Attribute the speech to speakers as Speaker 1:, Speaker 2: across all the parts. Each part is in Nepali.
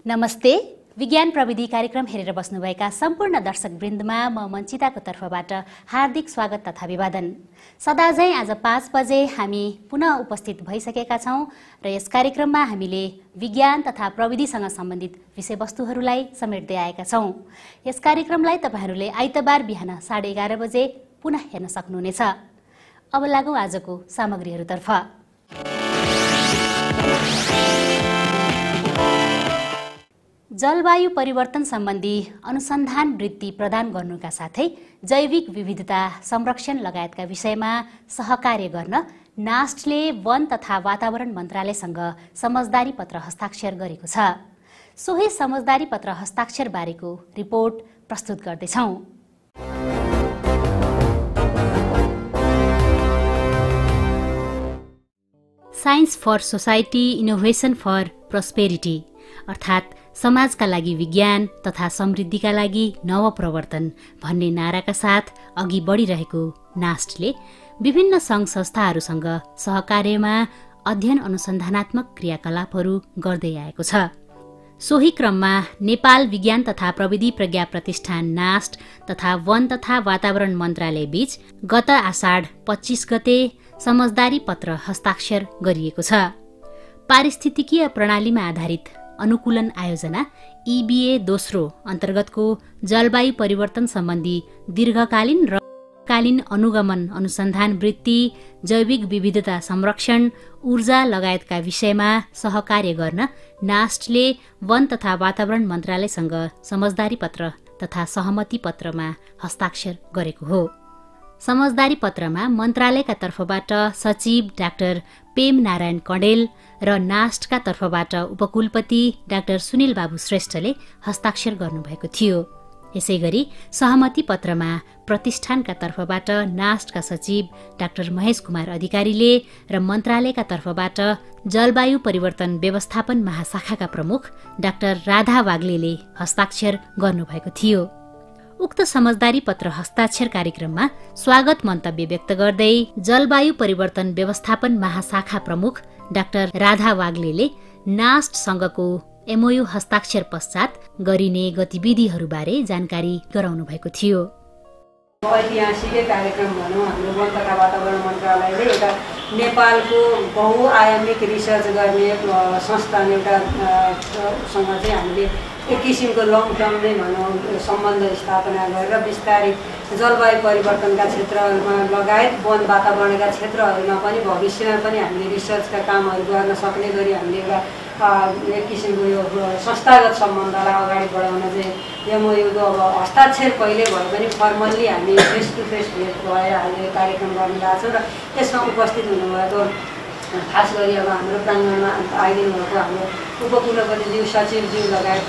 Speaker 1: नमस्ते। विज्ञान प्रविधि कार्यक्रम हेरेर बस्नुभएका सम्पूर्ण दर्शकवृन्दमा म मञ्चिताको तर्फबाट हार्दिक स्वागत तथा अभिवादन। सदाझैँ आज 5 बजे हामी पुनः उपस्थित भइसकेका छौं र यस कार्यक्रममा हामीले विज्ञान तथा प्रविधिसँग सम्बन्धित विषयवस्तुहरूलाई समेट्दै आएका छौं। यस कार्यक्रमलाई तपाईहरूले आइतबार बिहान 11:30 बजे पुनः हेर्न सक्नुहुनेछ। अब लागौं आजको सामग्रीहरूतर्फ। जलवायु परिवर्तन सम्बन्धी अनुसन्धान वृत्ति प्रदान गर्नुका साथै जैविक विविधता संरक्षण लगायतका विषयमा सहकार्य गर्न नास्टले वन तथा वातावरण मन्त्रालयसँग समझदारी पत्र हस्ताक्षर गरेको छ। सोही समझदारी पत्र हस्ताक्षर बारेको रिपोर्ट प्रस्तुत गर्दैछौं। Science for society, innovation for prosperity अर्थात् समाजका लागि विज्ञान तथा समृद्धिका लागि नवप्रवर्तन भन्ने नाराका साथ अघि बढिरहेको नास्टले विभिन्न सङ्घ संस्थाहरूसँग सहकार्यमा अध्ययन अनुसन्धानात्मक क्रियाकलापहरू गर्दै आएको छ। सोही क्रममा नेपाल विज्ञान तथा प्रविधि प्रज्ञा प्रतिष्ठान नास्ट तथा वन तथा वातावरण मन्त्रालय बीच गत आषाढ 25 गते समझदारी पत्र हस्ताक्षर गरिएको छ। पारिस्थितिकीय प्रणालीमा आधारित अनुकूलन आयोजना EBA दोस्रो अन्तर्गतको जलवायु परिवर्तन सम्बन्धी दीर्घकालीन र कालीन अनुगमन अनुसन्धान वृत्ति, जैविक विविधता संरक्षण, ऊर्जा लगायतका विषयमा सहकार्य गर्न नास्टले वन तथा वातावरण मन्त्रालयसँग समझदारी पत्र तथा सहमति पत्रमा हस्ताक्षर गरेको हो। समझदारी पत्रमा मन्त्रालयका तर्फबाट सचिव डाक्टर पेम नारायण कँडेल र नास्टका तर्फबाट उपकुलपति डाक्टर सुनिल बाबु श्रेष्ठले हस्ताक्षर गर्नुभएको थियो। यसैगरी सहमति पत्रमा प्रतिष्ठानका तर्फबाट नास्टका सचिव डाक्टर महेश कुमार अधिकारीले र मन्त्रालयका तर्फबाट जलवायु परिवर्तन व्यवस्थापन महाशाखाका प्रमुख डाक्टर राधा वाग्लेले हस्ताक्षर गर्नुभएको थियो। उक्त समझदारी पत्र हस्ताक्षर कार्यक्रममा स्वागत मन्तव्य व्यक्त गर्दै जलवायु परिवर्तन व्यवस्थापन महाशाखा प्रमुख डाक्टर राधा वाग्लेले नास्टसँगको MOU हस्ताक्षर पश्चात गरिने गतिविधिहरूबारे जानकारी गराउनु भएको थियो।
Speaker 2: ऐतिहासिकै कार्यक्रम भनौँ, हाम्रो वन तथा वातावरण मन्त्रालयले एउटा नेपालको बहुआयामिक रिसर्च गर्ने संस्थान एउटासँग चाहिँ हामीले एक किसिमको लङ टर्म नै भनौँ सम्बन्ध स्थापना गरेर विस्तारित जलवायु परिवर्तनका क्षेत्रमा लगायत वन वातावरणका क्षेत्रहरूमा पनि भविष्यमा पनि हामीले रिसर्चका कामहरू गर्न सक्ने गरी हामीले एउटा एक किसिमको यो संस्थागत सम्बन्धलाई अगाडि बढाउन चाहिँ MOU को अब हस्ताक्षर कहिले भए पनि फर्मल्ली हामी फेस टु फेस भेट भएर हामीले कार्यक्रम गर्न गएको छौँ र त्यसमा उपस्थित हुनुभएको खास गरी अब हाम्रो प्राङ्गणमा आइदिनु भएको हाम्रो उपकुलपतिज्यू, सचिवज्यू लगायत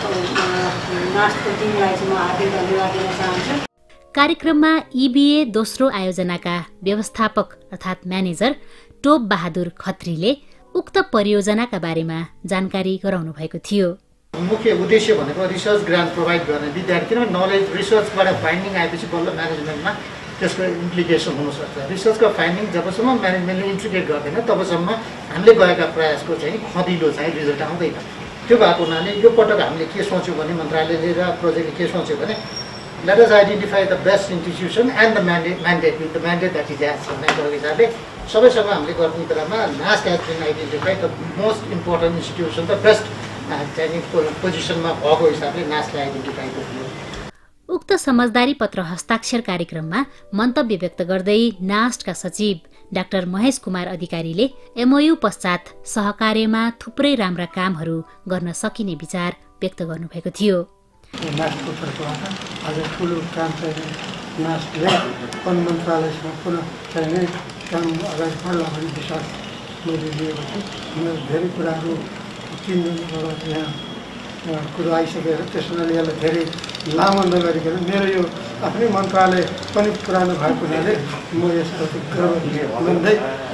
Speaker 2: नास्टको टिमलाई चाहिँ म हार्दिक धन्यवाद दिन चाहन्छु।
Speaker 1: कार्यक्रममा EBA दोस्रो आयोजनाका व्यवस्थापक अर्थात् म्यानेजर टोप बहादुर खत्रीले उक्त परियोजनाका बारेमा जानकारी गराउनु भएको थियो।
Speaker 3: मुख्य उद्देश्य भनेको रिसर्च ग्रान्ट प्रोभाइड गर्ने विद्यार्थी, किनभने नलेज रिसर्चबाट फाइन्डिङ आएपछि बल्ल म्यानेजमेन्टमा त्यसको इम्प्लिकेसन हुनसक्छ। रिसर्चको फाइन्डिङ जबसम्म म्यानेजमेन्टले इन्ट्रिगेट गर्दैन तबसम्म हामीले गरेका प्रयासको चाहिँ खदिलो चाहिँ रिजल्ट आउँदैन। त्यो भएको हुनाले यो पटक हामीले के सोच्यौँ भने मन्त्रालयले र प्रोजेक्टले के सोच्यो भने let us identify the best institution and the mandate with the mandate that is asked भन्नेको हिसाबले सबैसँग हामीले गर्ने क्रममा नास्ट has been identified the most important institution, the best चाहिँ पोजिसनमा भएको हिसाबले नास्टलाई आइडेन्टिफाई गर्नु।
Speaker 1: उक्त समझदारी पत्र हस्ताक्षर कार्यक्रममा मन्तव्य व्यक्त गर्दै नास्टका सचिव डाक्टर महेश कुमार अधिकारीले MOU पश्चात सहकार्यमा थुप्रै राम्रा कामहरू गर्न सकिने विचार व्यक्त गर्नुभएको थियो।
Speaker 4: नास्टको तर्फबाट आज ठुलो काम चाहिँ नास्टले वन मन्त्रालयसँग पुनः चाहिँ काम अगाडि बढ्ला भन्ने विश्वास मैले लिएको छु। मेरो धेरै कुराहरू 3 दिनबाट यहाँ कुरो आइसकेर त्यसैले यसलाई धेरै लामो नगरिकन मेरो यो आफ्नै मन्त्रालय पनि पुरानो भएको हुनाले म यसप्रति गर्व मान्दै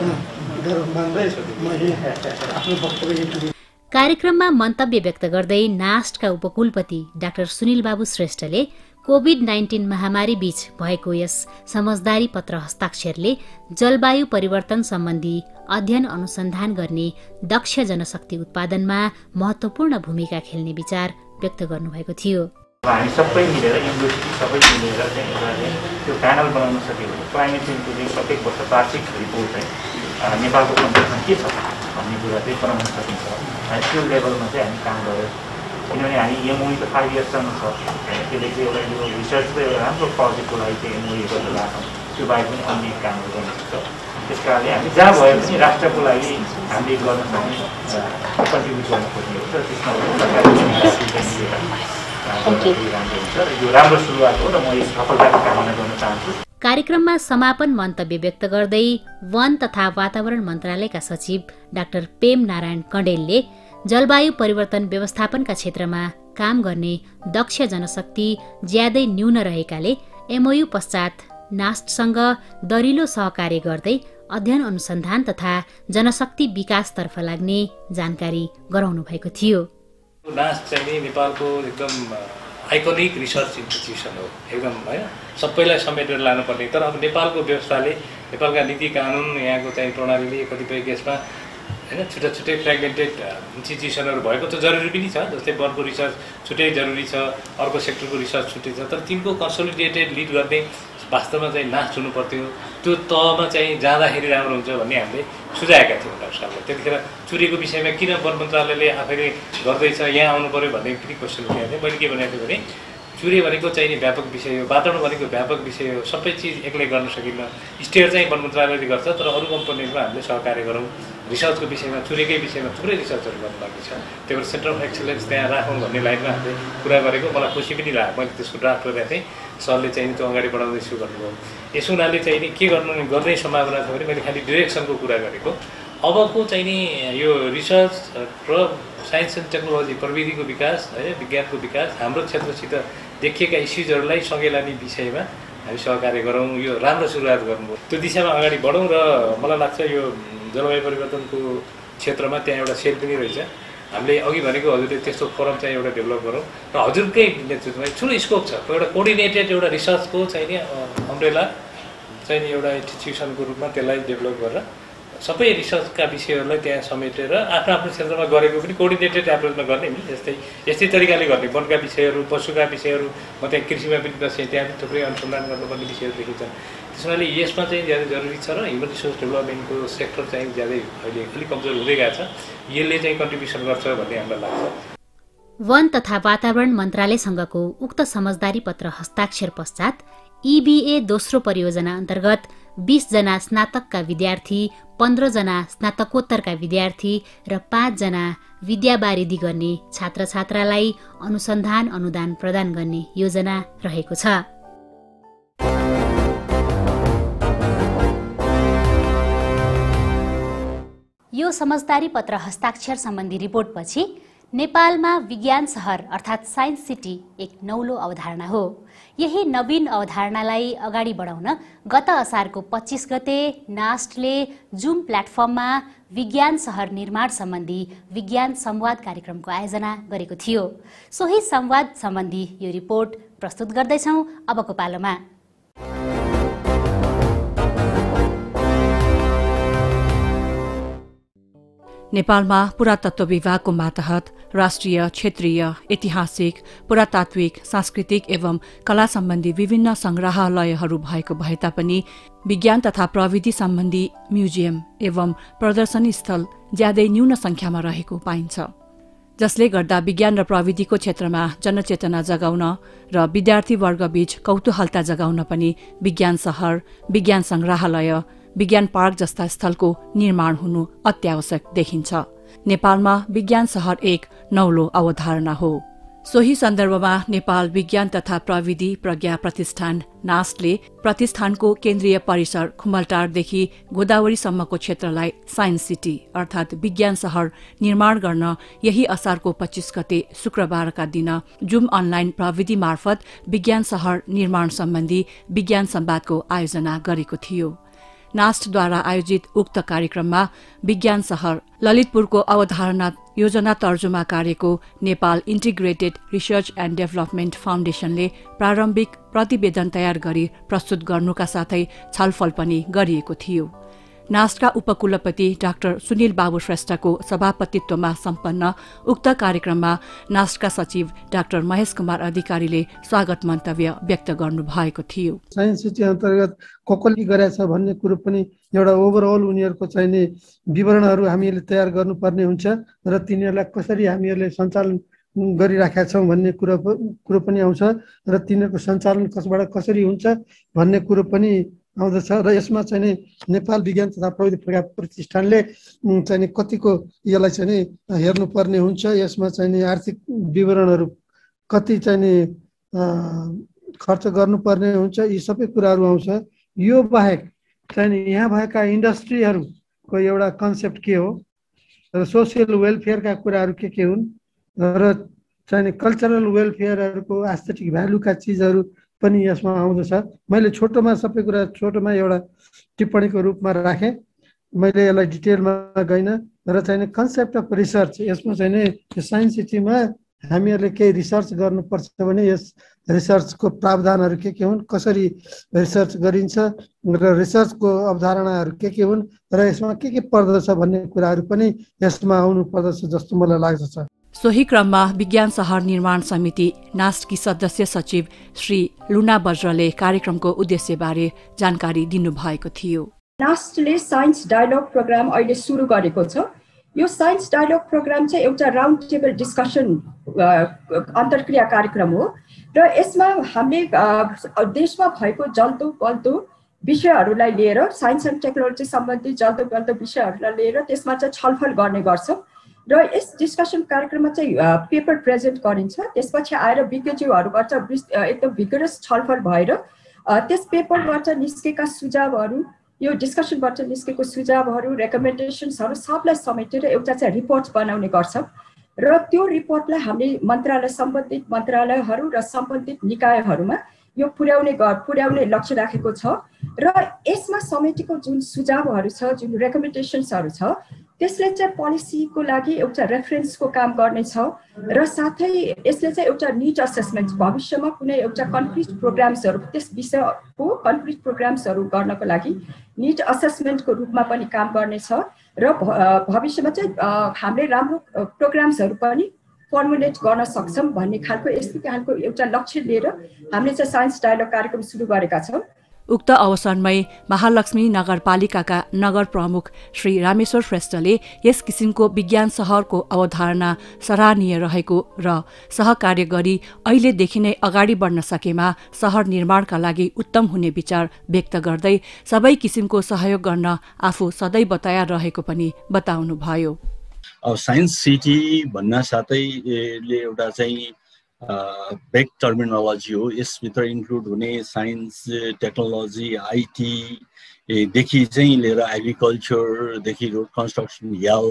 Speaker 4: म आफ्नो वक्तव्य कार्यक्रममा
Speaker 1: मन्तव्य व्यक्त गर्दै नास्टका उपकुलपति डाक्टर सुनिल बाबु श्रेष्ठले कोभिड-19 महामारी बीच भएको यस समझदारी पत्र हस्ताक्षरले जलवायु परिवर्तन सम्बन्धी अध्ययन अनुसन्धान गर्ने दक्ष जनशक्ति उत्पादनमा महत्त्वपूर्ण भूमिका खेल्ने विचार व्यक्त गर्नुभएको थियो।
Speaker 5: हामी सबै मिलेर युनिभर्सिटी सबै मिलेर चाहिँ एउटा त्यो प्यानल बनाउन सक्यो भने क्लाइमेट चेन्जको चाहिँ प्रत्येक वर्ष वार्षिक रिपोर्ट चाहिँ नेपालको कन्टेक्समा के छ भन्ने कुरा चाहिँ बनाउन सकिन्छ। त्यो लेभलमा चाहिँ हामी काम गऱ्यौँ, किनभने हामी एमओई त 5 इयर्ससम्म छ, त्यसले चाहिँ एउटा यो रिसर्चको एउटा राम्रो प्रोजेक्टको लागि चाहिँ एमओई गरेर राखौँ, त्यो बाहेक पनि अन्य कामहरू गर्न सक्छ। त्यस कारणले हामी जहाँ भए पनि राष्ट्रको लागि हामीले गर्न सक्ने कन्ट्रिब्युट गर्न खोज्ने हो र त्यसमा यो राम्रो सुरुवात हो र म यस सफलताको कामना गर्न चाहन्छु।
Speaker 1: कार्यक्रममा समापन मन्तव्य व्यक्त गर्दै वन तथा वातावरण मन्त्रालयका सचिव डाक्टर पेम नारायण कण्डेलले जलवायु परिवर्तन व्यवस्थापनका क्षेत्रमा काम गर्ने दक्ष जनशक्ति ज्यादै न्यून रहेकाले एमओयू पश्चात नास्टसँग दरिलो सहकार्य गर्दै अध्ययन अनुसन्धान तथा जनशक्ति विकासतर्फ लाग्ने जानकारी गराउनु भएको थियो।
Speaker 6: नास्ट चाहिँ नेपालको एकदम आइकोनिक रिसर्च इन्स्टिट्युसन हो, एकदम होइन सबैलाई समेटेर लानुपर्ने। तर अब नेपालको व्यवस्थाले, नेपालका नीति कानुन, यहाँको चाहिँ प्रणालीले कतिपय केसमा होइन छुट्टा छुट्टै फ्रेगमेन्टेड इन्स्टिट्युसनहरू भएको त जरुरी पनि छ। जस्तै वनको रिसर्च छुट्टै जरुरी छ, अर्को सेक्टरको रिसर्च छुट्टै छ, तर तिनको कन्सोलिडेटेड लिड गर्ने वास्तवमा चाहिँ नास्ट हुनु पर्थ्यो। त्यो तहमा चाहिँ जाँदाखेरि राम्रो हुन्छ भन्ने हामीले सुझाएका थियौँ डाक्टर साहबले। त्यतिखेर चुरीको विषयमा किन वन मन्त्रालयले आफैले गर्दैछ, यहाँ आउनु पऱ्यो भन्ने पनि क्वेसन उठाएको थिएँ। मैले के भनेको थिएँ भने चुरी भनेको चाहिँ नि व्यापक विषय हो, वातावरण भनेको व्यापक विषय हो, सबै चिज एक्लै गर्न सकिन्न। स्टेट चाहिँ वन मन्त्रालयले गर्छ, तर अरू कम्पनीहरूमा हामीले सहकार्य गरौँ। रिसर्चको विषयमा, चुरीकै विषयमा थुप्रै रिसर्चहरू गर्नु बाँकी छ, त्यही भएर सेन्टर अफ एक्सलेन्स त्यहाँ राखौँ भन्ने लाइनमा हामीले कुरा गरेको। मलाई खुसी पनि लाग्यो, मैले त्यसको ड्राफ्ट गरेको थिएँ, सरले चाहिँ त्यो अगाडि बढाउँदैछु भन्नुभयो। यस हुनाले चाहिँ नि के गर्ने सम्भावना छ भने मैले खालि डिरेक्सनको कुरा गरेको। अबको चाहिँ नि यो रिसर्च र साइन्स एन्ड टेक्नोलोजी प्रविधिको विकास, होइन विज्ञानको विकास, हाम्रो क्षेत्रसित देखिएका इस्युजहरूलाई सँगै लाने विषयमा हामी सहकार्य गरौँ। यो राम्रो सुरुवात गर्नुभयो, त्यो दिशामा अगाडि बढौँ। र मलाई लाग्छ यो जलवायु परिवर्तनको क्षेत्रमा त्यहाँ एउटा सेल पनि रहेछ। हामीले अघि भनेको हजुरले त्यस्तो फोरम चाहिँ एउटा डेभलप गरौँ र हजुरकै नेतृत्वमा ठुलो स्कोप छ, एउटा कोअर्डिनेटेड एउटा रिसर्चको चाहिँ नि अम्ब्रेला चाहिँ नि एउटा इन्स्टिट्युसनको रूपमा त्यसलाई डेभलप गरेर सबै रिसर्चका विषयहरूलाई त्यहाँ समेटेर आफ्नो आफ्नो क्षेत्रमा गरेको पनि कोअर्डिनेटेड एप्रोचमा गर्ने नि। यस्तै तरिकाले गर्ने वनका विषयहरू, पशुका विषयहरू, म त्यहाँ कृषिमा पनि बसेँ, त्यहाँ पनि थुप्रै अनुसन्धान गर्नुपर्ने विषयहरू देखिन्छन्। त्यसैले यसमा चाहिँ ज्यादा जरुरी छ र ह्युमन रिसोर्स डेभलपमेन्टको सेक्टर चाहिँ ज्यादै अहिले अलिक कमजोर हुँदै गएको छ, यसले चाहिँ कन्ट्रिब्युसन गर्छ भन्ने हामीलाई लाग्छ।
Speaker 1: वन तथा वातावरण मन्त्रालयसँगको उक्त समझदारी पत्र हस्ताक्षर पश्चात EBA दोस्रो परियोजना अन्तर्गत 20 जना स्नातकका विद्यार्थी, 15 जना स्नातकोत्तरका विद्यार्थी र 5 जना विद्यावारिधि गर्ने छात्र छात्रालाई अनुसन्धान अनुदान प्रदान गर्ने योजना रहेको छ। यो समझदारी पत्र हस्ताक्षर सम्बन्धी रिपोर्टपछि नेपालमा विज्ञान शहर अर्थात् साइन्स सिटी एक नौलो अवधारणा हो। यही नवीन अवधारणालाई अगाडि बढाउन गत असारको 25 गते नास्टले जुम प्लेटफर्ममा विज्ञान शहर निर्माण सम्बन्धी विज्ञान संवाद कार्यक्रमको आयोजना गरेको थियो। सोही संवाद सम्बन्धी यो रिपोर्ट प्रस्तुत गर्दैछौँ अबको पालोमा।
Speaker 7: नेपालमा पुरातत्व विभागको मातहत राष्ट्रिय, क्षेत्रीय, ऐतिहासिक, पुरातात्विक, सांस्कृतिक एवं कला सम्बन्धी विभिन्न संग्रहालयहरू भएको भए तापनि विज्ञान तथा प्रविधि सम्बन्धी म्युजियम एवं प्रदर्शनी स्थल ज्यादै न्यून संख्यामा रहेको पाइन्छ, जसले गर्दा विज्ञान र प्रविधिको क्षेत्रमा जनचेतना जगाउन र विद्यार्थीवर्गबीच कौतूहलता जगाउन पनि विज्ञान शहर, विज्ञान संग्रहालय, विज्ञान पार्क जस्ता स्थलको निर्माण हुनु अत्यावश्यक देखिन्छ। नेपालमा विज्ञान शहर एक नौलो अवधारणा हो। सोही सन्दर्भमा नेपाल विज्ञान तथा प्रविधि प्रज्ञा प्रतिष्ठान नास्टले प्रतिष्ठानको केन्द्रीय परिसर खुमलटारदेखि गोदावरीसम्मको क्षेत्रलाई साइन्स सिटी अर्थात् विज्ञान शहर निर्माण गर्न यही असारको 25 गते शुक्रबारका दिन जुम अनलाइन प्रविधि मार्फत विज्ञान शहर निर्माण सम्बन्धी विज्ञान संवादको आयोजना गरेको थियो। नास्टद्वारा आयोजित उक्त कार्यक्रममा विज्ञान शहर ललितपुरको अवधारणा योजना तर्जुमा कार्यको Nepal integrated research and development फाउन्डेशनले प्रारम्भिक प्रतिवेदन तयार गरी प्रस्तुत गर्नुका साथै छलफल पनि गरिएको थियो। नास्टका उपकुलपति डाक्टर सुनिल बाबु श्रेष्ठको सभापतित्वमा सम्पन्न उक्त कार्यक्रममा नास्टका सचिव डाक्टर महेश कुमार अधिकारीले स्वागत मन्तव्य व्यक्त गर्नुभएको थियो।
Speaker 4: साइन्स सिटी अन्तर्गत कसले गरेछ भन्ने कुरो पनि एउटा ओभरअल उनीहरूको चाहिने विवरणहरू हामीले तयार गर्नुपर्ने हुन्छ र तिनीहरूलाई कसरी हामीहरूले सञ्चालन गरिराखेका छौँ भन्ने कुरो पनि आउँछ र तिनीहरूको सञ्चालन कसबाट कसरी हुन्छ भन्ने कुरो पनि आउँदछ र यसमा चाहिँ नेपाल विज्ञान तथा प्रविधि प्रतिष्ठानले चाहिँ कतिको यसलाई चाहिँ हेर्नुपर्ने हुन्छ। यसमा चाहिँ आर्थिक विवरणहरू कति चाहिँ खर्च गर्नुपर्ने हुन्छ, यी सबै कुराहरू आउँछ। यो बाहेक चाहिँ यहाँ भएका इन्डस्ट्रीहरूको एउटा कन्सेप्ट के हो र सोसियल वेलफेयरका कुराहरू के हुन् र चाहिँ कल्चरल वेलफेयरहरूको एस्थेटिक भ्यालुका चिजहरू पनि यसमा आउँदछ। मैले छोटोमा सबै कुरा छोटोमा एउटा टिप्पणीको रूपमा राखेँ, मैले यसलाई डिटेलमा गइनँ र चाहिँ कन्सेप्ट अफ रिसर्च यसमा चाहिँ साइन्स सिटीमा हामीहरूले केही रिसर्च गर्नुपर्छ भने यस रिसर्चको प्रावधानहरू के हुन्, कसरी रिसर्च गरिन्छ र रिसर्चको अवधारणाहरू के हुन् र यसमा के पर्दछ भन्ने कुराहरू पनि यसमा आउनु पर्दछ जस्तो मलाई लाग्दछ।
Speaker 7: सोही क्रममा विज्ञान शहर निर्माण समिति नास्टकी सदस्य सचिव श्री लुना बज्रले कार्यक्रमको उद्देश्यबारे जानकारी दिनुभएको थियो।
Speaker 8: नास्टले साइन्स डायलग प्रोग्राम अहिले सुरु गरेको छ। यो साइन्स डायलग प्रोग्राम चाहिँ एउटा राउन्ड टेबल डिस्कसन अन्तर्क्रिया कार्यक्रम हो र यसमा हामीले देशमा भएको जल्दो बल्दो विषयहरूलाई लिएर साइन्स एन्ड टेक्नोलोजी सम्बन्धी जल्दो बल्दो विषयहरूलाई लिएर त्यसमा चाहिँ छलफल गर्ने गर्छौँ र यस डिस्कसन कार्यक्रममा चाहिँ पेपर प्रेजेन्ट गरिन्छ। त्यसपछि आएर विज्ञज्यूहरूबाट एकदम भिगरस छलफल भएर त्यस पेपरबाट निस्केका सुझावहरू, यो डिस्कसनबाट निस्केको सुझावहरू, रेकमेन्डेसन्सहरू सबलाई समेटेर एउटा चाहिँ रिपोर्ट बनाउने गर्छौँ र त्यो रिपोर्टलाई हामीले सम्बन्धित मन्त्रालयहरू र सम्बन्धित निकायहरूमा यो पुर्याउने लक्ष्य राखेको छ र यसमा समेटेको जुन सुझावहरू छ, जुन रेकमेन्डेसन्सहरू छ, त्यसले चाहिँ पोलिसीको लागि एउटा रेफरेन्सको काम गर्नेछ र साथै यसले चाहिँ एउटा निड असेसमेन्ट भविष्यमा कुनै एउटा कन्क्रिट प्रोग्राम्सहरू त्यस विषयको कन्क्रिट प्रोग्राम्सहरू गर्नको लागि निड असेसमेन्टको रूपमा पनि काम गर्नेछ र भविष्यमा चाहिँ हामीले राम्रो प्रोग्राम्सहरू पनि फर्मुलेट गर्न सक्छौँ भन्ने खालको यस्तै खालको एउटा लक्ष्य लिएर हामीले चाहिँ साइन्स डायलग कार्यक्रम सुरु गरेका छौँ।
Speaker 7: उक्त अवसरमै महालक्ष्मी नगरपालिकाका नगर प्रमुख श्री रामेश्वर श्रेष्ठले यस किसिमको विज्ञान शहरको अवधारणा सराहनीय रहेको र सहकार्य गरी अहिलेदेखि नै अगाडि बढ्न सकेमा शहर निर्माणका लागि उत्तम हुने विचार व्यक्त गर्दै सबै किसिमको सहयोग गर्न आफू सदैव तयार रहेको पनि बताउनुभयो।
Speaker 9: साइन्स सिटी भन्न साथै एउटा चाहिँ बेग टर्मिनोलोजी हो। यसभित्र इन्क्लुड हुने साइन्स, टेक्नोलोजी, आइटी देखि चाहिँ लिएर एग्रिकल्चरदेखि रोड कन्स्ट्रक्सन,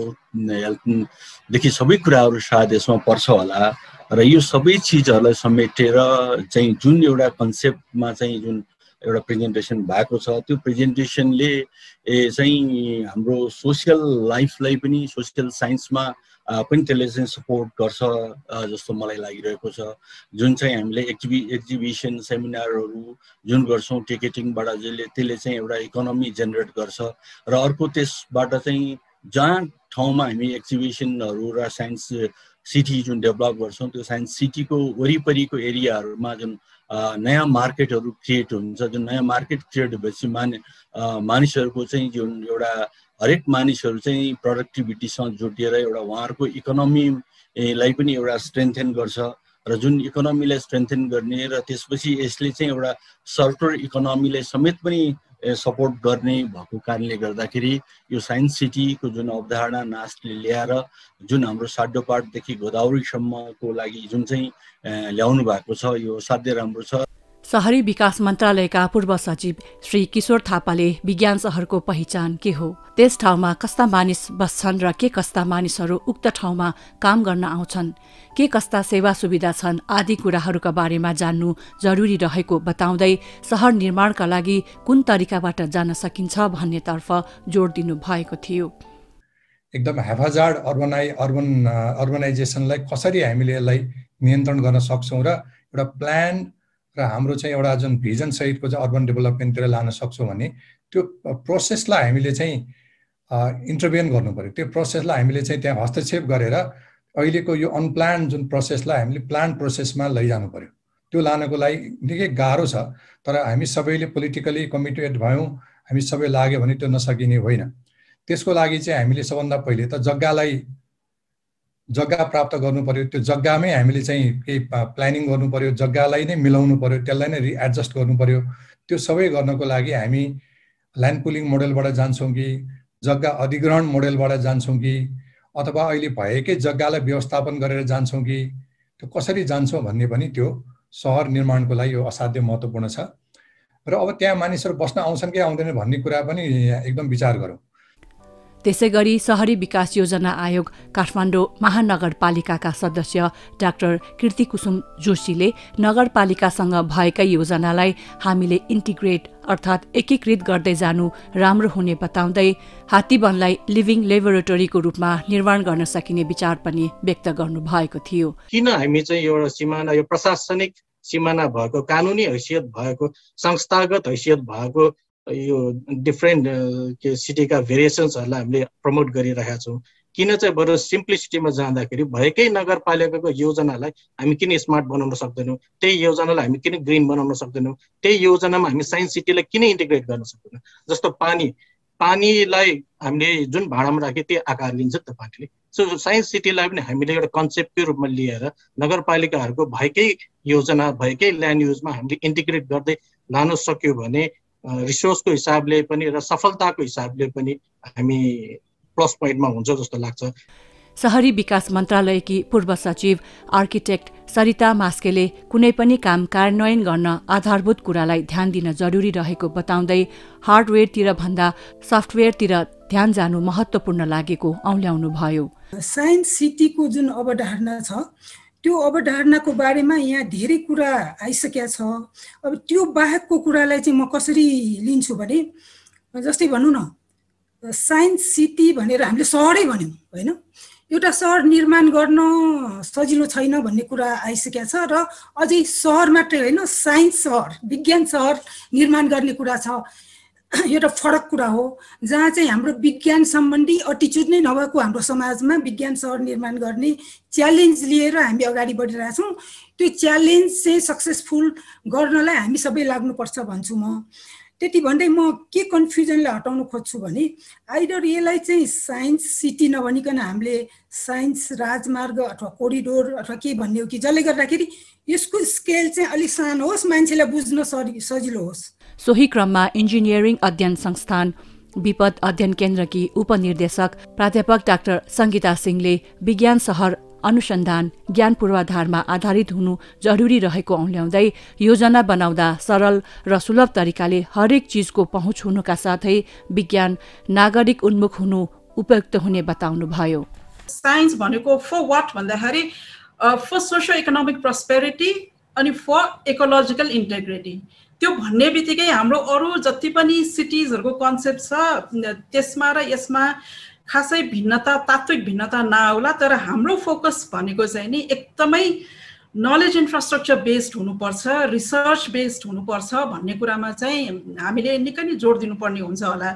Speaker 9: हेल्थदेखि सबै कुराहरू सायद यसमा पर्छ होला र यो सबै चिजहरूलाई समेटेर चाहिँ जुन एउटा कन्सेप्टमा चाहिँ जुन एउटा प्रेजेन्टेसन भएको छ, त्यो प्रेजेन्टेसनले चाहिँ हाम्रो सोसियल लाइफलाई पनि, सोसियल साइन्समा पनि त्यसले चाहिँ सपोर्ट गर्छ जस्तो मलाई लागिरहेको छ। जुन चाहिँ हामीले एक्जिबिसन सेमिनारहरू जुन गर्छौँ टिकेटिङबाट त्यसले चाहिँ एउटा इकोनोमी जेनेरेट गर्छ र अर्को त्यसबाट चाहिँ जहाँ ठाउँमा हामी एक्जिबिसनहरू र साइन्स सिटी जुन डेभलप गर्छौँ त्यो साइन्स सिटीको वरिपरिको एरियाहरूमा जुन नयाँ मार्केटहरू क्रिएट हुन्छ, जुन नयाँ मार्केट क्रिएट भएपछि मानिसहरूको चाहिँ जुन एउटा हरेक मानिसहरू चाहिँ प्रोडक्टिभिटीसँग जोडिएर एउटा उहाँहरूको इकोनोमीलाई पनि एउटा स्ट्रेन्थेन गर्छ र जुन इकोनोमीलाई स्ट्रेन्थेन गर्ने र त्यसपछि यसले चाहिँ एउटा सर्कुलर इकोनोमीलाई समेत पनि सपोर्ट गर्ने भएको कारणले गर्दाखेरि यो साइन्स सिटीको जुन अवधारणा नास्टले ल्याएर जुन हाम्रो साड्डोपाटदेखि गोदावरीसम्मको लागि जुन चाहिँ ल्याउनु भएको छ, यो साध्यै राम्रो छ।
Speaker 7: शहरी विकास मन्त्रालयका पूर्व सचिव श्री किशोर थापाले विज्ञान शहरको पहिचान के हो, त्यस ठाउँमा कस्ता मानिस बस्छन् र के कस्ता मानिसहरू उक्त ठाउँमा काम गर्न आउँछन्, के कस्ता सेवा सुविधा छन् आदि कुराहरूका बारेमा जान्नु जरुरी रहेको बताउँदै शहर निर्माणका लागि कुन तरिकाबाट जान सकिन्छ भन्नेतर्फ जोड दिनु भएको थियो।
Speaker 10: एकदम हेफाजार्ड अर्बनाइजेसनलाई कसरी हामीले यसलाई नियन्त्रण गर्न सक्छौँ र एउटा प्लान र हाम्रो चाहिँ एउटा जुन भिजन सहितको चाहिँ अर्बन डेभलपमेन्टतिर लान सक्छौँ भने त्यो प्रोसेसलाई हामीले चाहिँ इन्टरभेन गर्नु पर्यो। त्यो प्रोसेसलाई हामीले चाहिँ त्यहाँ हस्तक्षेप गरेर अहिलेको यो अनप्लान जुन प्रोसेसलाई हामीले प्लान प्रोसेसमा लैजानु पर्यो। त्यो लानको लागि निकै गाह्रो छ, तर हामी सबैले पोलिटिकली कमिटेड भयौँ, हामी सबै लाग्यो भने त्यो नसकिने होइन। त्यसको लागि चाहिँ हामीले सबभन्दा पहिले त जग्गा प्राप्त गर्नु पर्यो। त्यो जग्गामै हामीले चाहिँ केही प्लानिङ गर्नु पर्यो, जग्गालाई नै मिलाउनु पर्यो, त्यसलाई नै रिएडजस्ट गर्नु पर्यो। त्यो सबै गर्नको लागि हामी ल्यान्ड पुलिङ मोडेलबाट जान्छौँ कि जग्गा अधिग्रहण मोडेलबाट जान्छौँ कि अथवा अहिले भएकै जग्गालाई व्यवस्थापन गरेर जान्छौँ कि त्यो कसरी जान्छौँ भन्ने पनि त्यो सहर निर्माणको लागि यो असाध्य महत्त्वपूर्ण छ। र अब त्यहाँ मानिसहरू बस्न आउँछन् कि आउँदैन भन्ने कुरा पनि एकदम विचार गरौँ।
Speaker 7: त्यसैगरी शहरी विकास योजना आयोग काठमाडौँ महानगरपालिकाका सदस्य डाक्टर कीर्तिकुसुम जोशीले नगरपालिकासँग भएकै योजनालाई हामीले इन्टिग्रेट अर्थात् एकीकृत गर्दै जानु राम्रो हुने बताउँदै हात्तीवनलाई लिभिङ लेबोरेटरीको रूपमा निर्माण गर्न सकिने विचार पनि व्यक्त गर्नु भएको थियो।
Speaker 11: किन हामी चाहिँ एउटा सिमाना, यो प्रशासनिक सिमाना भएको, कानुनी हैसियत भएको, संस्थागत हैसियत भएको यो डिफ्रेन्ट सिटीका भेरिएसन्सहरूलाई हामीले प्रमोट गरिरहेका छौँ। किन चाहिँ बरु सिम्प्लिसिटीमा जाँदाखेरि भएकै नगरपालिकाको योजनालाई हामी किन स्मार्ट बनाउन सक्दैनौँ, त्यही योजनालाई हामी किन ग्रिन बनाउन सक्दैनौँ, त्यही योजनामा हामी साइन्स सिटीलाई किन इन्टिग्रेट गर्न सक्दैनौँ। जस्तो पानीलाई हामीले जुन भाँडामा राख्यो त्यही आकार लिन्छ नि त पानीले। सो साइन्स सिटीलाई पनि हामीले एउटा कन्सेप्टकै रूपमा लिएर नगरपालिकाहरूको भएकै योजना, भएकै ल्यान्ड युजमा हामीले इन्टिग्रेट गर्दै लान सक्यो भने रिसोर्सको हिसाबले पनि र सफलताको हिसाबले पनि हामी प्लस पोइन्टमा हुन्छ जस्तो लाग्छ।
Speaker 7: शहरी विकास मन्त्रालयकी पूर्व सचिव आर्किटेक्ट सरिता मास्केले कुनै पनि काम कार्यान्वयन गर्न आधारभूत कुरालाई ध्यान दिन जरुरी रहेको बताउँदै हार्डवेयरतिर भन्दा सफ्टवेयरतिर ध्यान जानु महत्त्वपूर्ण लागेको औल्याउनु भयो।
Speaker 12: साइन्स सिटीको जुन अवधारणा छ त्यो अवधारणाको बारेमा यहाँ धेरै कुरा आइसकेको छ। अब त्यो बाहेकको कुरालाई चाहिँ म कसरी लिन्छु भने जस्तै भनौँ न साइन्स सिटी भनेर हामीले सहरै भन्यौँ होइन, एउटा सहर निर्माण गर्न सजिलो छैन भन्ने कुरा आइसकेको छ र अझै सहर मात्रै होइन साइन्स सहर, विज्ञान सहर निर्माण गर्ने कुरा छ। एउटा फरक कुरा हो जहाँ चाहिँ हाम्रो विज्ञान सम्बन्धी एटिच्युड नै नभएको हाम्रो समाजमा विज्ञान सहर निर्माण गर्ने च्यालेन्ज लिएर हामी अगाडि बढिरहेछौँ। त्यो च्यालेन्ज चाहिँ सक्सेसफुल गर्नलाई हामी सबै लाग्नुपर्छ भन्छु म। त्यति भन्दै म के कन्फ्युजनलाई हटाउन खोज्छु भने आइदर यसलाई चाहिँ साइन्स सिटी नभनिकन हामीले साइन्स राजमार्ग अथवा कोरिडोर अथवा के भन्ने हो कि जसले गर्दाखेरि यसको स्केल चाहिँ अलिक सानो होस्, मान्छेलाई बुझ्न सजिलो होस्।
Speaker 7: सोही क्रममा इन्जिनियरिङ अध्ययन संस्थान विपद अध्ययन केन्द्रकी उपनिर्देशक प्राध्यापक डाक्टर सङ्गीता सिंहले विज्ञान सहर अनुसन्धान ज्ञान पूर्वाधारमा आधारित हुनु जरुरी रहेको औल्याउँदै योजना बनाउँदा सरल र सुलभ तरिकाले हरेक चिजको पहुँच हुनुका साथै विज्ञान नागरिक उन्मुख हुनु उपयुक्त हुने बताउनुभयो।
Speaker 13: साइन्स भनेको फर वाट भन्दाखेरि फर सोसियो इकोनोमिक प्रस्पेरिटी अनि फर इकोलोजिकल इन्टेग्रिटी। त्यो भन्ने बित्तिकै हाम्रो अरू जति पनि सिटिजहरूको कन्सेप्ट छ त्यसमा र यसमा खासै भिन्नता, तात्विक भिन्नता नआउला, तर हाम्रो फोकस भनेको चाहिँ नि एकदमै नलेज इन्फ्रास्ट्रक्चर बेस्ड हुनुपर्छ, रिसर्च बेस्ड हुनुपर्छ भन्ने कुरामा चाहिँ हामीले निकै नै जोड दिनुपर्ने हुन्छ होला।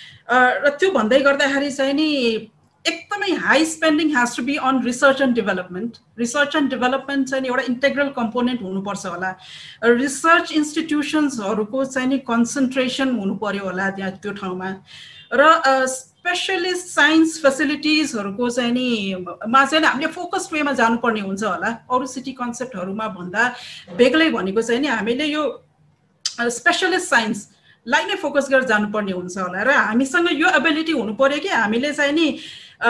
Speaker 13: र त्यो भन्दै गर्दाखेरि चाहिँ नि एकदमै high spending has to be on research and development. Research and development चाहिँ एउटा इन्टेग्रल कम्पोनेन्ट हुनुपर्छ होला। रिसर्च इन्स्टिट्युसन्सहरूको चाहिँ नि कन्सन्ट्रेसन हुनु पर्यो होला त्यहाँ त्यो ठाउँमा। र स्पेसलिस्ट साइन्स फेसिलिटिजहरूको चाहिँ नि चाहिँ हामीले फोकस्ड वेमा जानुपर्ने हुन्छ होला। अरू सिटी कन्सेप्टहरूमा भन्दा बेग्लै भनेको चाहिँ नि हामीले यो स्पेसलिस्ट साइन्सलाई नै फोकस गरेर जानुपर्ने हुन्छ होला। र हामीसँग यो एबिलिटी हुनु पर्यो कि हामीले चाहिँ नि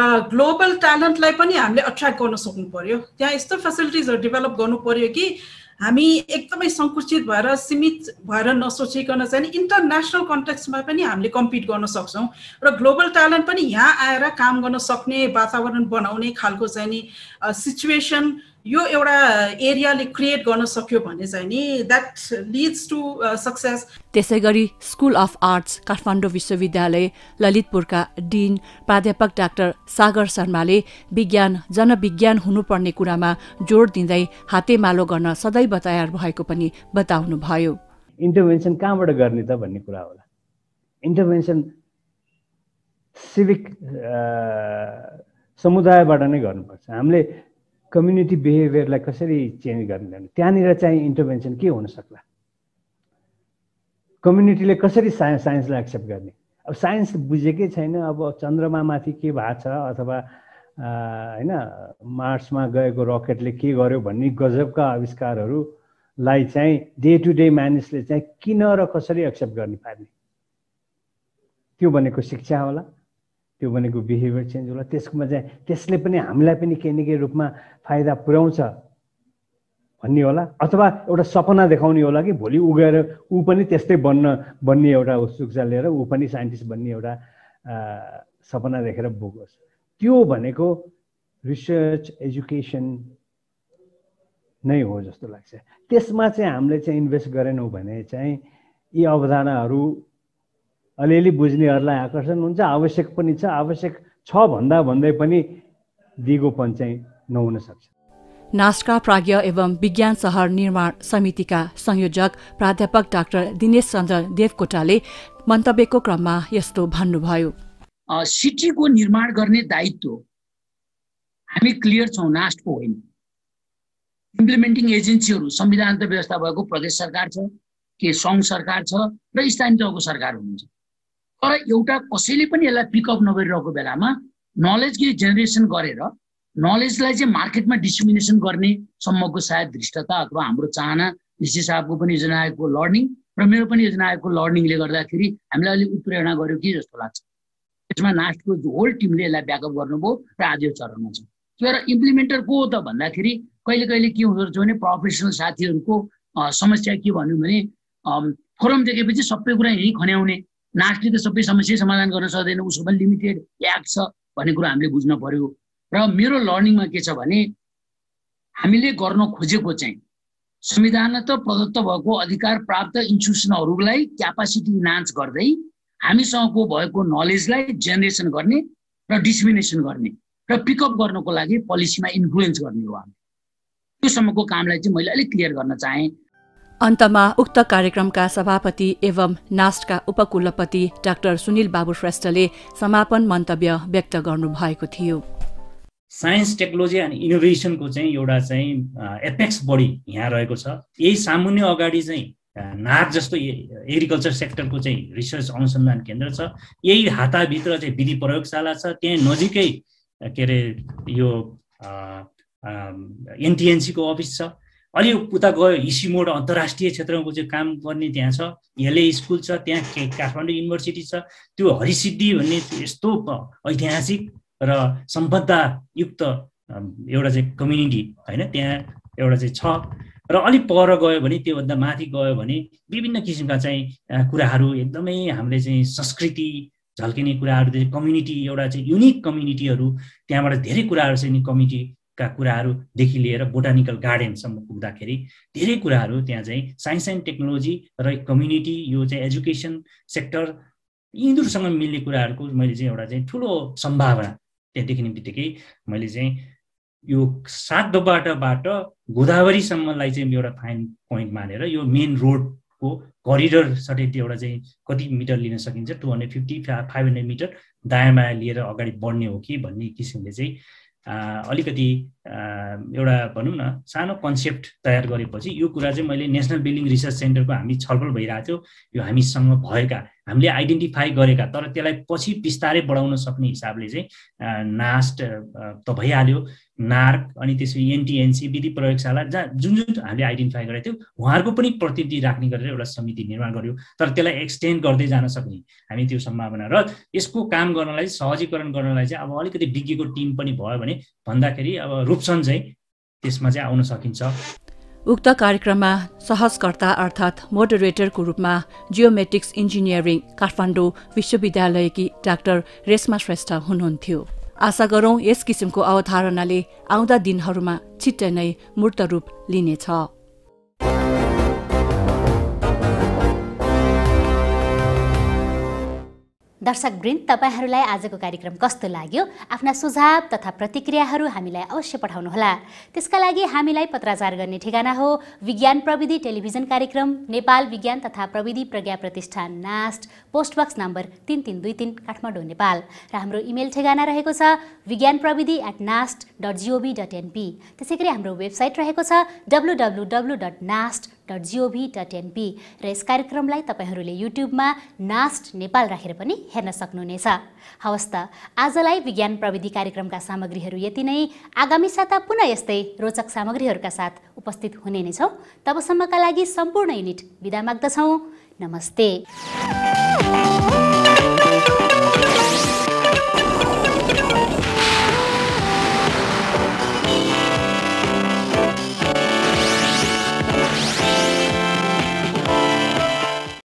Speaker 13: ग्लोबल ट्यालेन्टलाई पनि हामीले अट्र्याक्ट गर्न सक्नु पर्यो। त्यहाँ यस्तो फेसिलिटिजहरू डेभलप गर्नु पर्यो कि हामी एकदमै सङ्कुचित भएर सीमित भएर नसोचिकन चाहिँ इन्टरनेसनल कन्टेक्स्टमा पनि हामीले कम्पिट गर्न सक्छौँ र ग्लोबल ट्यालेन्ट पनि यहाँ आएर काम गर्न सक्ने वातावरण बनाउने खालको चाहिँ नि सिचुएसन यो एउटा एरियाले क्रिएट गर्न सक्यो भने चाहिँ नि द्याट लिड्स टु सक्सेस।
Speaker 7: त्यसैगरी स्कुल अफ आर्ट्स काठमाडौँ विश्वविद्यालय ललितपुरका डिन प्राध्यापक डाक्टर सागर शर्माले विज्ञान जनविज्ञान हुनुपर्ने कुरामा जोड दिँदै हातेमालो गर्न सदैव तयार भएको पनि बताउनुभयो।
Speaker 14: इन्टरभेन्सन कहाँबाट गर्ने त भन्ने कुरा होला। इन्टरभेन्सन सिभिक समुदायबाट नै गर्नुपर्छ। हामीले कम्युनिटी बिहेभियरलाई कसरी चेन्ज गर्ने, त्यहाँनिर चाहिँ इन्टरभेन्सन के हुन सक्ला, कम्युनिटीले कसरी साइन्सलाई एक्सेप्ट गर्ने। अब साइन्स बुझेकै छैन, अब चन्द्रमामाथि के भएको छ अथवा होइन मार्समा गएको रकेटले के गर्यो भन्ने गजबका आविष्कारहरूलाई चाहिँ डे टु डे मानिसले चाहिँ किन र कसरी एक्सेप्ट गर्ने पार्ने। त्यो भनेको शिक्षा होला, त्यो भनेको बिहेभियर चेन्ज होला। त्यसमा चाहिँ त्यसले पनि हामीलाई पनि केही न केही रूपमा फाइदा पुर्याउँछ भन्ने होला, अथवा एउटा सपना देखाउने होला कि भोलि ऊ गएर ऊ पनि त्यस्तै बन्ने एउटा उत्सुकता लिएर ऊ पनि साइन्टिस्ट बन्ने एउटा सपना देखेर बोकोस्। त्यो भनेको रिसर्च एजुकेसन नै हो जस्तो लाग्छ। त्यसमा चाहिँ हामीले चाहिँ इन्भेस्ट गरेनौँ भने चाहिँ यी अवधारणाहरू अलिअलि बुझ्नेहरूलाई आकर्षण हुन्छ, आवश्यक पनि छ, आवश्यक छ भन्दै पनि दिगोपन चाहिँ नहुन सक्छ।
Speaker 7: नास्का प्राज्ञ एवं विज्ञान सहर निर्माण समितिका संयोजक प्राध्यापक डाक्टर दिनेश चन्द्र देवकोटाले मन्तव्यको क्रममा यस्तो भन्नुभयो।
Speaker 15: सिटीको निर्माण गर्ने दायित्व हामी क्लियर छौँ, नास्टको होइन। इम्प्लिमेन्टिङ एजेन्सीहरू संविधान त व्यवस्था भएको प्रदेश सरकार छ, के सङ्घ सरकार छ र स्थानीय तहको सरकार हुनुहुन्छ। तर एउटा कसैले पनि यसलाई पिकअप नगरिरहेको बेलामा नलेज जेनेरेसन गरेर नलेजलाई चाहिँ मार्केटमा डिस्ट्रिमिनेसन गर्ने सम्मको सायद धृष्टता अथवा हाम्रो चाहना, ऋषि साहबको पनि योजना आएको लर्निङ र मेरो पनि योजना आएको लर्निङले गर्दाखेरि हामीलाई अलिक उत्प्रेरणा गर्यो कि जस्तो लाग्छ। त्यसमा नास्टको होल टिमले यसलाई ब्याकअप गर्नुभयो र आज यो चरणमा छ। तर इम्प्लिमेन्टर को हो त भन्दाखेरि कहिले कहिले के हुँदो रहेछ भने प्रोफेसनल साथीहरूको समस्या के भन्यो भने फोरम देखेपछि सबै कुरा यहीँ खन्याउने, नास्टले त सबै समस्या समाधान गर्न सक्दैन, उसको पनि लिमिटेड एक्ट छ भन्ने कुरा हामीले बुझ्न पर्यो। र मेरो लर्निङमा के छ भने हामीले गर्न खोजेको चाहिँ संविधानत प्रदत्त भएको अधिकार प्राप्त इन्स्टिट्युसनहरूलाई क्यापासिटी इन्हान्स गर्दै हामीसँगको भएको नलेजलाई जेनेरेसन गर्ने र डिस्मिनेसन गर्ने र पिकअप गर्नको लागि पोलिसीमा इन्फ्लुएन्स गर्ने हो। त्यो सम्मको कामलाई चाहिँ मैले अलिक क्लियर गर्न चाहेँ।
Speaker 7: अन्तमा उक्त कार्यक्रमका सभापति एवं नास्टका उपकुलपति डाक्टर सुनिल बाबु श्रेष्ठले समापन मन्तव्य व्यक्त गर्नुभएको थियो।
Speaker 16: साइन्स टेक्नोलोजी एन्ड इनोभेसनको चाहिँ एउटा चाहिँ एपेक्स बडी यहाँ रहेको छ। यही सामुन्ने अगाडि चाहिँ नाक जस्तो एग्रिकल्चर सेक्टरको चाहिँ रिसर्च अनुसन्धान केन्द्र छ। यही हाताभित्र चाहिँ विधि प्रयोगशाला छ। त्यहाँ नजिकै के अरे यो एनटिएनसीको अफिस छ। अलि उता गयो हिसी मोड अन्तर्राष्ट्रिय क्षेत्रको चाहिँ काम गर्ने त्यहाँ छ। एलए स्कुल छ, त्यहाँ काठमाडौँ युनिभर्सिटी छ। त्यो हरिसिद्धि भन्ने यस्तो ऐतिहासिक र सम्पदायुक्त एउटा चाहिँ कम्युनिटी होइन त्यहाँ एउटा चाहिँ छ। र अलिक पर गयो भने त्योभन्दा माथि गयो भने विभिन्न किसिमका चाहिँ कुराहरू एकदमै हामीले चाहिँ संस्कृति झल्किने कुराहरू, कम्युनिटी एउटा चाहिँ युनिक कम्युनिटीहरू, त्यहाँबाट धेरै कुराहरू चाहिँ कम्युनिटीका कुराहरूदेखि लिएर बोटानिकल गार्डनसम्म पुग्दाखेरि धेरै कुराहरू त्यहाँ चाहिँ साइन्स एन्ड टेक्नोलोजी र कम्युनिटी यो चाहिँ एजुकेसन सेक्टर यिनीहरूसँग मिल्ने कुराहरूको मैले चाहिँ एउटा चाहिँ ठुलो सम्भावना त्यहाँ देख्ने बित्तिकै मैले चाहिँ यो 7 बाटाबाट गोदावरीसम्मलाई चाहिँ एउटा फाइन पोइन्ट मानेर यो मेन रोडको करिडर सटेटी एउटा चाहिँ कति मिटर लिन सकिन्छ 250-500 मिटर दायाँ लिएर अगाडि बढ्ने हो कि भन्ने किसिमले चाहिँ अलिकति एउटा भनौँ न सानो कन्सेप्ट तयार गरेपछि यो कुरा चाहिँ मैले नेसनल बिल्डिङ रिसर्च सेन्टरको हामी छलफल भइरहेको थियो। यो हामीसँग भएका हामीले आइडेन्टिफाई गरेका तर त्यसलाई पछि बिस्तारै बढाउन सक्ने हिसाबले चाहिँ नास्ट त भइहाल्यो, नार्क अनि त्यसपछि एनटिएनसी विधि प्रयोगशाला जहाँ जुन हामीले आइडेन्टिफाई गरेको थियो उहाँहरूको पनि प्रतिनिधि राख्ने गरेर एउटा समिति निर्माण गर्यो। तर त्यसलाई एक्सटेन्ड गर्दै जान सक्ने हामी त्यो सम्भावना र यसको काम गर्नलाई सहजीकरण गर्नलाई चाहिँ अब अलिकति विज्ञको टिम पनि भयो भने भन्दाखेरि अब रूपसन चाहिँ त्यसमा चाहिँ आउन सकिन्छ।
Speaker 7: उक्त कार्यक्रममा सहजकर्ता अर्थात् मोडरेटरको रूपमा जियोमेट्रिक्स इन्जिनियरिङ काठमाडौँ विश्वविद्यालयकी डाक्टर रेशमा श्रेष्ठ हुनुहुन्थ्यो। आशा गरौं यस किसिमको अवधारणाले आउँदा दिनहरूमा छिट्टै नै मूर्त रूप लिनेछ।
Speaker 1: दर्शकवृन्द, तपाईहरूलाई आजको कार्यक्रम कस्तो लाग्यो? आफ्ना सुझाव तथा प्रतिक्रियाहरू हामीलाई अवश्य पठाउनुहोला। त्यसका लागि हामीलाई पत्राचार गर्ने ठेगाना हो विज्ञान प्रविधि टेलिभिजन कार्यक्रम, नेपाल विज्ञान तथा प्रविधि प्रज्ञा प्रतिष्ठान, नास्ट, पोस्टबक्स नम्बर 3323 काठमाडौँ, नेपाल। र हाम्रो इमेल ठेगाना रहेको छ vigyanpravidi@nast.gov.np। त्यसैगरी हाम्रो वेबसाइट रहेको छ www.nast.gov.np। र यस कार्यक्रमलाई तपाईहरूले युट्युबमा नास्ट नेपाल राखेर पनि हेर्न सक्नुहुनेछ। हवस् त, आजलाई विज्ञान प्रविधि कार्यक्रमका सामग्रीहरू यति नै। आगामी साता पुनः यस्तै रोचक सामग्रीहरूका साथ उपस्थित हुने नै छौँ। तबसम्मका लागि सम्पूर्ण युनिट बिदा माग्दछौँ। नमस्ते।